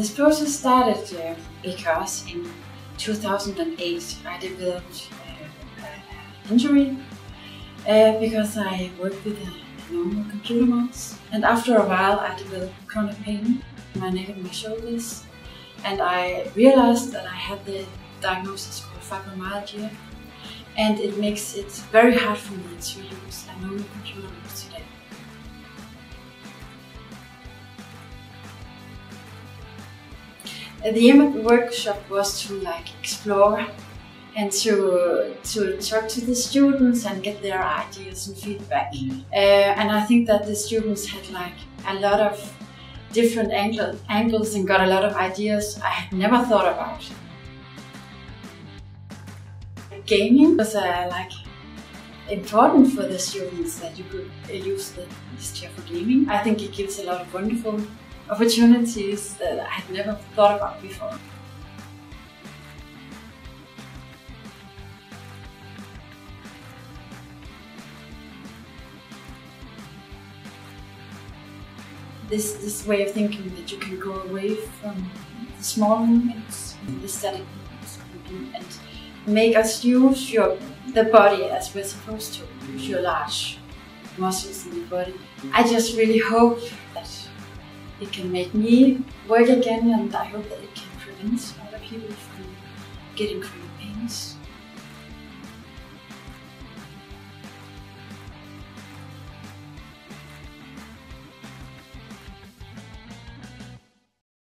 This process started because in 2008 I developed an injury because I worked with a normal computer mouse. And after a while I developed chronic pain in my neck and my shoulders. And I realized that I had the diagnosis called fibromyalgia. And it makes it very hard for me to use a normal computer mouse today. The aim of the workshop was to explore and to talk to the students and get their ideas and feedback. And I think that the students had a lot of different angles and got a lot of ideas I had never thought about. Gaming was important for the students, that you could use this chair for gaming. I think it gives a lot of wonderful opportunities that I had never thought about before. This way of thinking that you can go away from the small movements, the static movements, and make us use the body as we're supposed to, use your large muscles in the body. I just really hope that it can make me work again, and I hope that it can prevent other people from getting chronic.